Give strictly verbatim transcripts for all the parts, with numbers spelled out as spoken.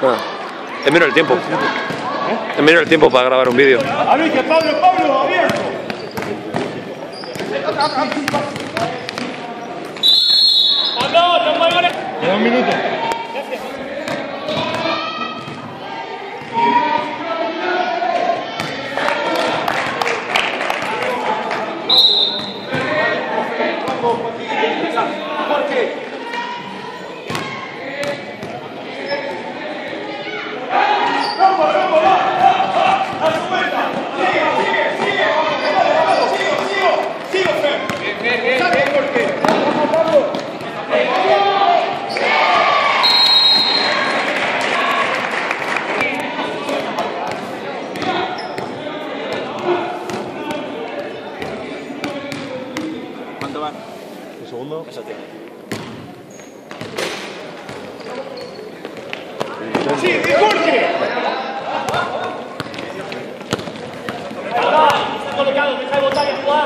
Ah, es menos el tiempo. ¿Eh? Es menos el tiempo para grabar un vídeo. A mí que Pablo, Pablo, abierto. Queda un minuto. ¿Cuánto va? Un segundo. Eso tiene. ¡Sí, Jorge! Está colocado, deja de botar y jugar.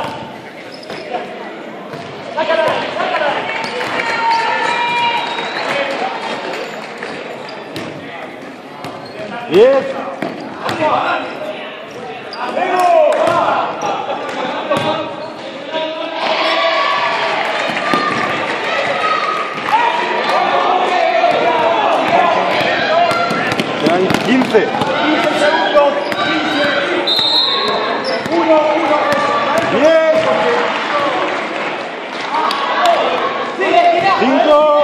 ¡Sácala! ¡Sácala! ¡Bien! Quedan quince. quince segundos. uno, uno. diez. cinco.